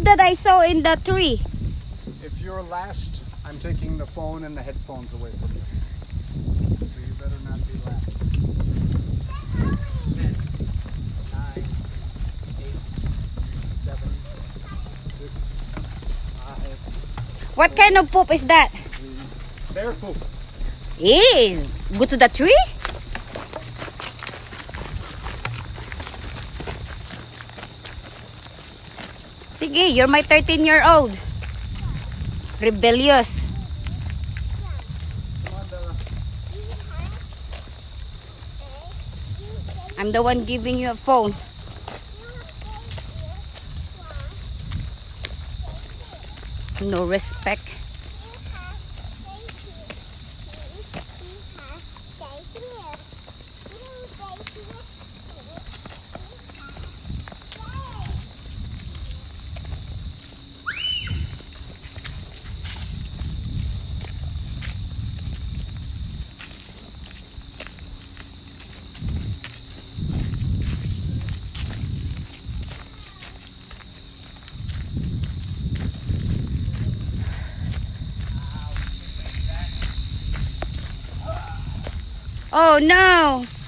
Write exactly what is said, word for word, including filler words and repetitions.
that I saw in the tree. If you're last, I'm taking the phone and the headphones away from you. So you better not be last. Ten, nine, eight, seven, six, five. What kind of poop is that? Three. Bear poop. Eh, go to the tree? Sige, you're my thirteen year old. Rebellious. Come on, Bella. I'm the one giving you a phone. No respect. Oh no!